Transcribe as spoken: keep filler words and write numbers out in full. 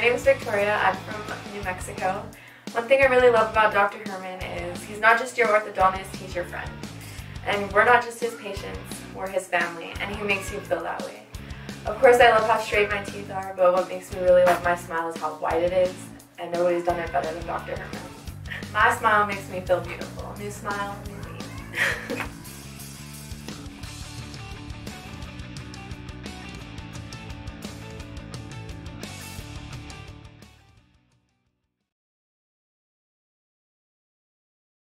name is Victoria. I'm from New Mexico. One thing I really love about Doctor Herman is he's not just your orthodontist, he's your friend. And we're not just his patients, we're his family, and he makes you feel that way. Of course, I love how straight my teeth are, but what makes me really love my smile is how wide it is, and nobody's done it better than Doctor Herman. My smile makes me feel beautiful. New smile, new me.